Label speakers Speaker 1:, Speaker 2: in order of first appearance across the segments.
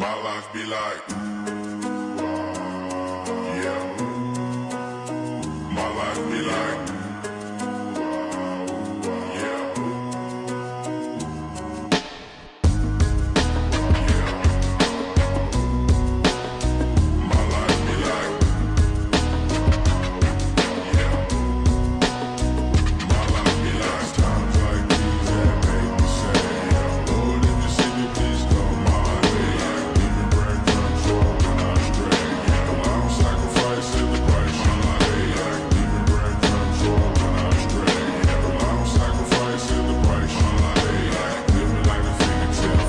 Speaker 1: My life be like, yeah. My life be like, yeah. My life be like, yeah. My life be like times like these that make me say, yeah. Lord, if you see me, please come my way. Yeah. Even bread control when I stray. Yeah. I don't sacrifice in the price of my way. Yeah. Even bread control when I stray. Yeah. I don't sacrifice in the price of my way. Yeah. Living like a fingertip.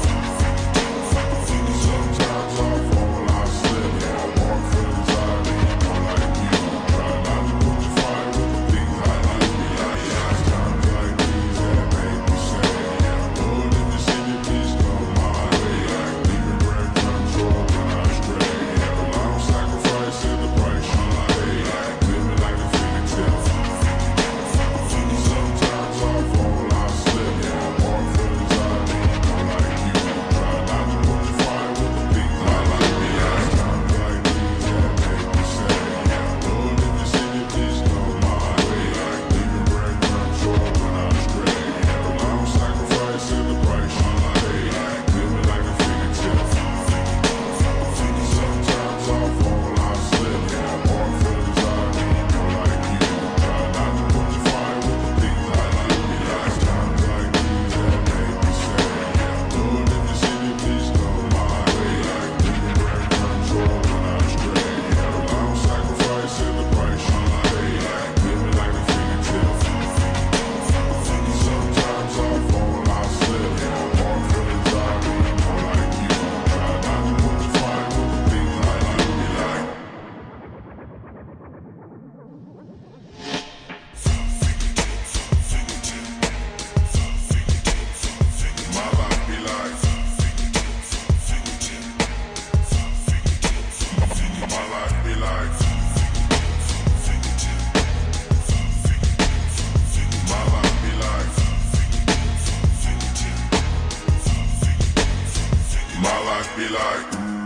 Speaker 1: Sometimes I fall, I slip. Yeah. I walk for the time, ain't more like you. Try not to put the fire with the things I like. Be like, yeah. Times like these that make me say, yeah. Lord, if you see me, please come my way. Yeah. Even bread control when I stray. Yeah. I don't sacrifice in the price of my way. Yeah. Living like a fingertip. Sometimes I fall, I slip. Yeah. I walk for the time, ain't more like you. Try not to put the fire with the things I like. Be like, times like these that make me say, yeah. Lord, if you see me, please come my way. Yeah. Even bread control when I stray. Yeah. I don't sacrifice in the price of my way. Yeah. Living like a fingertip. Sometimes I fall, I slip. Yeah. I walk for the time, ain't more like you. Try not to put the fire with the things I like. Be like, times like these that make me say, yeah. Lord, if you see me, please come my way. Yeah. Living bread control when I stray. Yeah. I don't sacrifice in the price of my way. Yeah. Living like a fingertip. Sometimes I fall, I slip. Yeah. I walk for the time, ain't more like you. Try not to put the fire with the things I like. Be like, my life be like, my life be like, my life be like, my life be like.